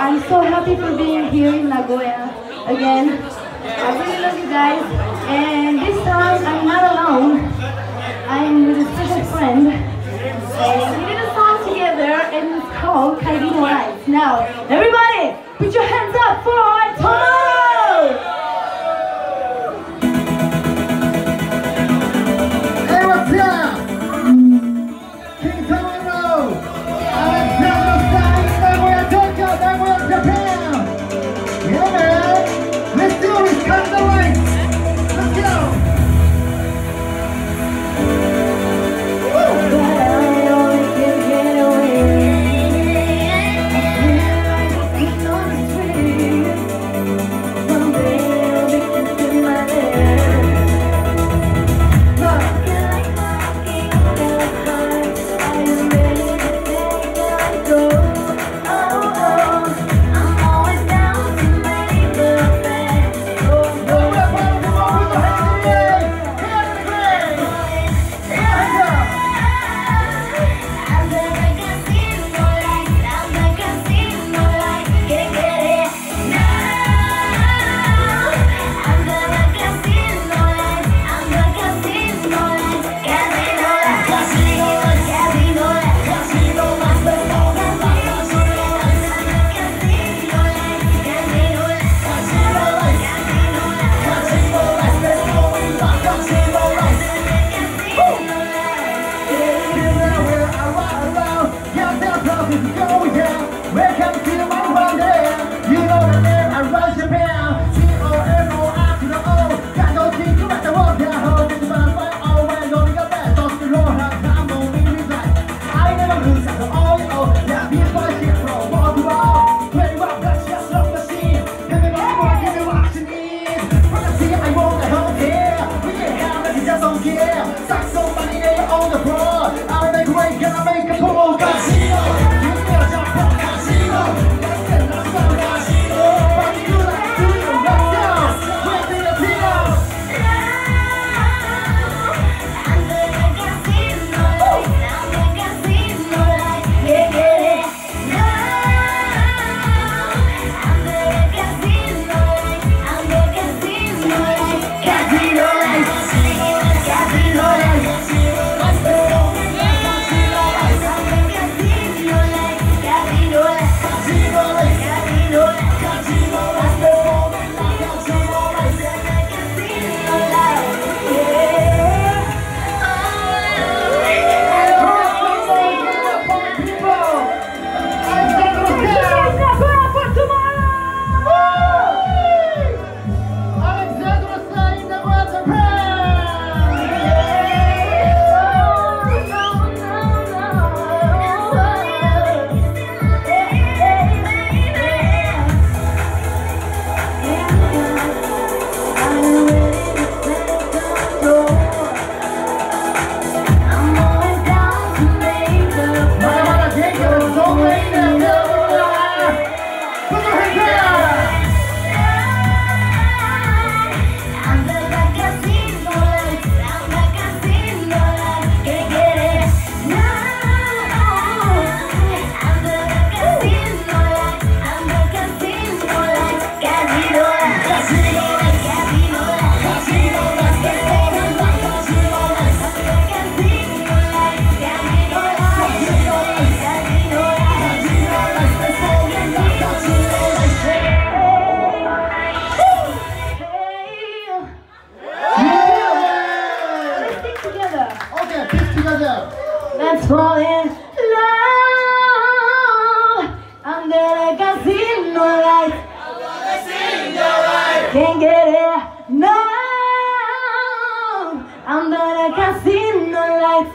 I'm so happy for being here in Nagoya again. I really love you guys. And this time I'm not alone. I'm with a special friend. And we did a song together and it's called Kaibino Lights. Now, everybody, put your hands up for tomorrow! Hey, what's up? King Tomorrow! Nagoya, Tokyo, Nagoya, Japan! Yeah, man! Let's do this, cut the lights! Let's go! Let's fall in love under the casino lights. Can't get it, no. Under the casino lights.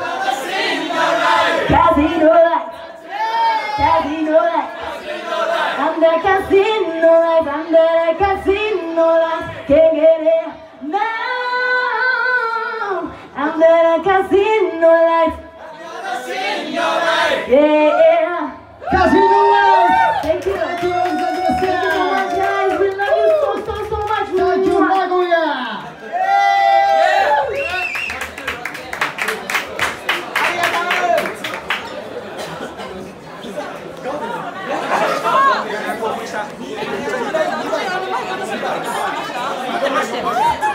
Casino lights. Casino lights. Under casino lights. Under the casino lights. Can't get it, no. Under the casino lights. Yeah. Casino lights. Thank you. Thank you. Thank you so much, guys. We love you so much. Thank you, Nagoya. Yeah. 아,